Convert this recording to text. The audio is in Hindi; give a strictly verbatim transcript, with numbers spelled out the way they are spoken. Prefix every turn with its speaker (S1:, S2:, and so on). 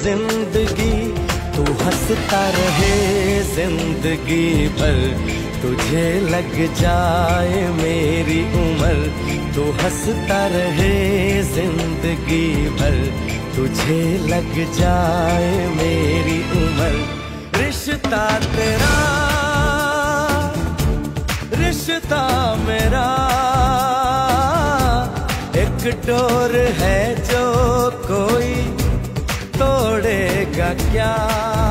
S1: जिंदगी, तू हंसता रहे जिंदगी भर, तुझे लग जाए मेरी उम्र। तू हंसता रहे जिंदगी भर, तुझे लग जाए मेरी उम्र। रिश्ता तेरा रिश्ता मेरा एक डोर है जो कोई तोड़ेगा क्या।